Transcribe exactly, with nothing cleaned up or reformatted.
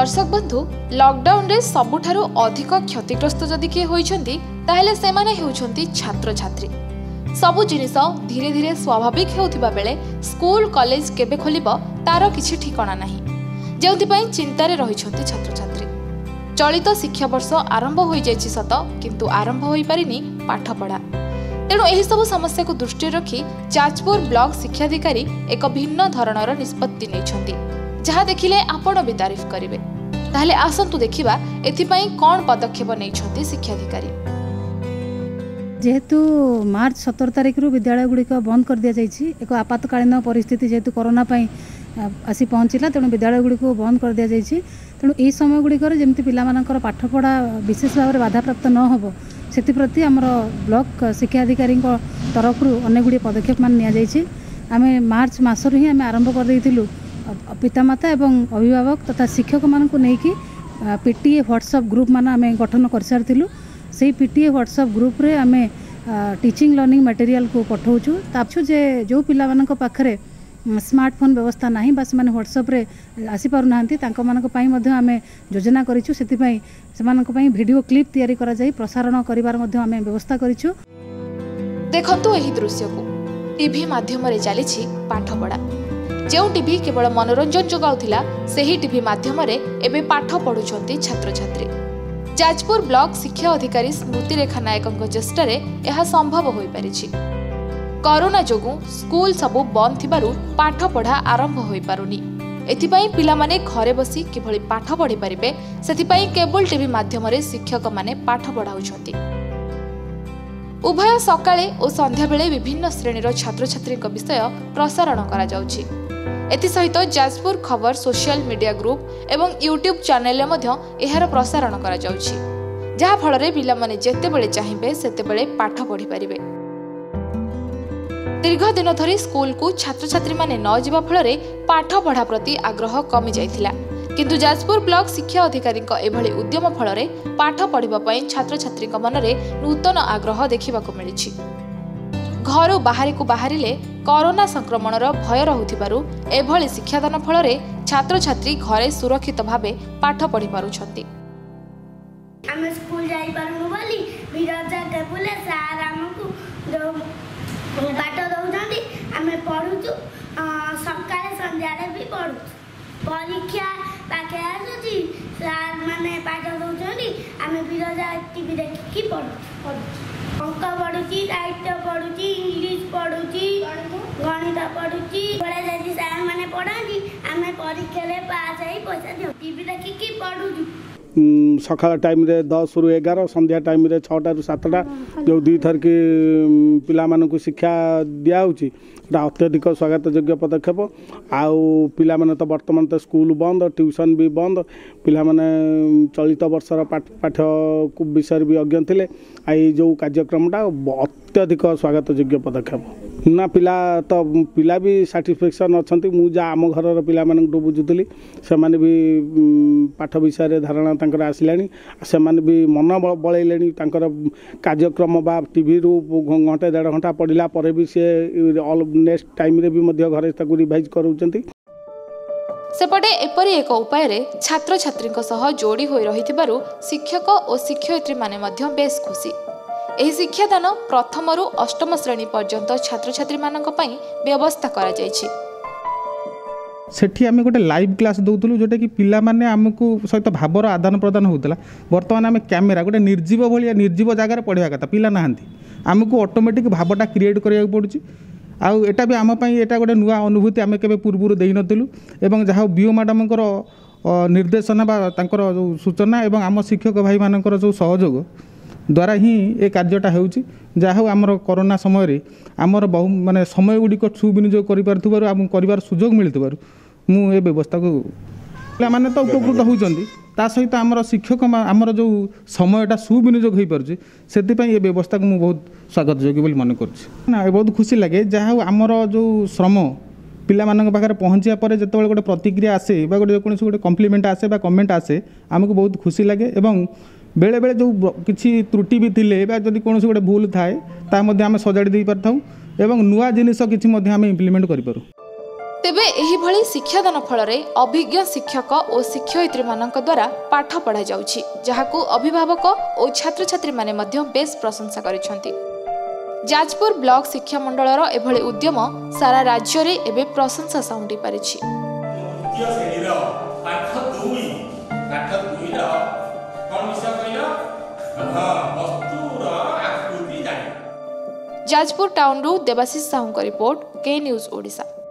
दर्शक बंधु लॉकडाउन रे सबुठारु अधिक क्षतिग्रस्त जदि किए होइछन्ति ताहेले सेमाने हेउछन्ति छात्र छात्री। सबु जिनिस धीरे धीरे स्वाभाविक हेउथिबा बेले स्कूल कॉलेज केबे खोलिबो तार किछि ठिकाना नाही, जेउथिपई चिंतारे रहिछन्ति छात्र छात्री। चलित शिक्षा वर्ष आरंभ होई जायछि सत, किंतु आरंभ होई पारिनी पाठ पढ़ा। तेणु एही सब समस्या को दृष्टि रखी जाजपुर ब्लॉक शिक्षाधिकारी एक भिन्न धरणर निष्पत्ति नेइछन्ति, जहाँ देखिले आपण भी तारीफ करिवे। ताहले आसंतु देखिबा एथिपई कोन पदक्षेप नेइछन्ति शिक्षाधिकारी। जेहेतु मार्च सतर तारिख रु विद्यालय गुड़िक बंद कर दिया जाइछि, एक आपातकालीन परिस्थिति जेहेतु कोरोना पई आसी पहुँचला, तेणु विद्यालय गुड़िक बंद कर दिया जाइछि। तेणु एही समय गुड़िकर जेमति पिला मानकर पाठ पढ़ा विशेष भाव में बाधाप्राप्त न होबो सेति आमर ब्लॉक शिक्षाधिकारी तरफ अनेक गुड़िए पदक्षेप मान निया जाइछि। आमे मार्च मासरु ही आमे आरंभ कर देइथिलु पितामाता एवं अभिभावक तथा शिक्षक मानकु नेकी पीटीए व्हाट्सएप ग्रुप मान आमे गठन कर सारथिलु। से पीटीए व्हाट्सएप ग्रुप रे आमे टीचिंग लर्निंग मटेरियल को पठाउछु। ताछु जे जो पिला मानक पाखरे स्मार्टफोन व्यवस्था नहीं बा से व्हाट्सएप रे आसी पारु नाहंती, तांको मानक पई मध्ये आमे योजना करिछु। सेति पई सेमानक पई वीडियो क्लिप तयारी करा जाई प्रसारण करिवार मध्ये आमे व्यवस्था करिछु। देखंतु एही दृश्य को टीवी माध्यम रे चलीछि पाठ पढ़ा। जो टीवी केवल मनोरंजन जोगाउथिला सेही टीवी माध्यम रे एबे पाठ पढुछन्ति छात्र छात्री। जाजपुर ब्लॉक शिक्षा अधिकारी स्मृति रेखा नायकଙ୍କ चेष्टारे यह संभव होई परिछि। कोरोना जोगु स्कूल सबु बंद थिबारु पाठ पढ़ा आरंभ होई पारुनी। एथिपई पिला माने घरे बसी किभଳି पाठ पढ़ी परिबे सेथिपई केबल टीवी माध्यम रे शिक्षक माने पाठ पढ़ाउछन्ति। उभय सकाळे और संध्या बेले विभिन्न श्रेणीर छात्र छात्री विषय प्रसारण करा जाउछि। एथि सहित जाजपुर खबर सोशल मीडिया ग्रुप एवं यूट्यूब चैनल मध्य एहार प्रसारण करा जाउछि, जहा फଳରେ पिलामाने जेतेबेले चाहिबे सेतेबेले पाठ पढ़ी परिबे। दीर्घ दिन धरी स्कूल को छात्र छात्री माने न जिबा फଳରେ पाठ पढ़ा प्रति आग्रह कमी जाइथिला, किंतु जाजपुर ब्लॉक शिक्षा अधिकारी एभଳି उद्यम फଳରେ पाठ पढ़िबा पई छात्र छात्री मनरे नूतन आग्रह देखिबाकू मिलिछि। घर बाहरी को बाहरिले कोरोना संक्रमणर भय रहुथिबारु एभଳି शिक्षादान फଳରେ छात्र छात्री घरे सुरक्षित भावे पाठ पढ़ी पारुछन्ति। हम स्कूल जाई पारनु बोली विराजा टेबुले सार हमकु पाठ दउछन्ति, हमें पढुछु सकाळे संध्यारे भी पढु। परीक्षा पाखे आसुची सार माने पाठ दउछन्ति, हमें विराजा टीवी देखि पढु। अंक पढ़ुची, साहित्य पढ़ुची, इंग्लिश पढ़ुची, गणित पढ़ुची। बड़े जदि सार माने पढ़ाती आमे परीक्षा रे पास होई पैसा दियो। टीवी देखि की पढ़ुची। सकाळ टाइम रे दस रु एगार, संध्या टाइम रे छटा रु सातटा जो दुई थर की पिला मानकु शिक्षा दिया होची, अत्यधिक स्वागत योग्य पदक्षेप। आउ पिला माने तो वर्तमान तो स्कूल बंद, ट्यूशन भी बंद। पिला माने चलित वर्षर पाठ पाठ विषय भी अज्ञ थिले। आई जो कार्यक्रमटा अत्यधिक स्वागत योग्य पदक्षेप ना। पिला तो पिला भी साटिस्फैक्शन अच्छी। मुझे आम घर पिला बुझुली से भी पाठ विषय धारणा तांकर आसिलानी, से भी मन बलैले कार्यक्रम बा टीवी रु घंटे देढ़ घंटा पढ़ला पर भी सी नेक्स्ट टाइम रे भी मध्य घरे ताकू रिवाइज करूचंती। सेपटे एपरी एक उपाय रे छात्र छात्री सह जोड़ी होई रहिथिबारु शिक्षक और शिक्षयित्री माने मध्य बेस खुशी। एही शिक्षादान प्रथम रु अष्टम श्रेणी पर्यंत छात्र छात्री मानक पई व्यवस्था करा जायछि। सेठी आमे गोटे लाइव क्लास दउतलु, जोटा कि पिला माने आमको सहित भावर आदान प्रदान होतला। वर्तमान आमे कैमेरा गोटे निर्जीव भलिया निर्जीव जगह रे पढ़िया कथा पिला नाहंती, आमको ऑटोमेटिक भावटा क्रिएट करिया पड़ुछि। आउ एटा भी आम पई एटा गोटे नुआ अनुभूति आमे केबे पूर्वरु देइ नथिलु। एवं जहा बीओ मैडमकर निर्देशना बा तांकर जो सूचना एवं आम शिक्षक भाई मानकर जो सहयोग द्वारा ही ए कार्यटा होउछि। जहा आमर कोरोना समय रे आमर बहु माने समय गुड़िक सुविनियोग करि पारथुबारु आम करिवार सुयोग मिलथुबारु मु ए व्यवस्था को पिला माने तो उपकृत होउचंदी। ता सहित आमर शिक्षक आमर जो समयटा सुविनियोग हो पार्छ से ये व्यवस्था को मुझे बहुत स्वागत योग्य बोली मन कर ना। बहुत खुशी लगे जहाँ आमर जो श्रम पिला मानक पाखे पहुँचा पर जो गोटे प्रतिक्रिया आसे गोटे कौन गोटे कम्प्लीमेंट आसे कमेंट आसे आमको बहुत खुशी लगे। एवं बेले बेले जो किसी त्रुटि भी थिले जदि कौन गोटे भूल थाए ता आम सजाड़ी दे पारि थाउ एवं नुआ जिनिस किसी इम्प्लीमेंट करूँ। तेबे एहिभଳି शिक्षादान फलरे अभिज्ञ शिक्षक और शिक्षयित्री मानक द्वारा पाठ पढ़ा जाउछि जहाकू अभिभावक और छात्र छात्री माने मध्य बेस प्रशंसा करिसेंति। जाजपुर ब्लॉक शिक्षा मंडलर एभଳି उद्यम सारा राज्य रे एबे प्रशंसा साउंडी पारिछि। जाजपुर टाउन रु देवाशीष साहू का रिपोर्ट के न्यूज ओडिशा।